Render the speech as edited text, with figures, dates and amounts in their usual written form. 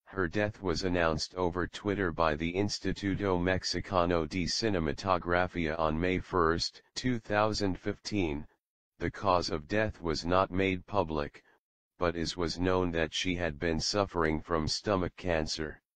Her death was announced over Twitter by the Instituto Mexicano de Cinematografía on May 1, 2015. The cause of death was not made public, but it was known that she had been suffering from stomach cancer.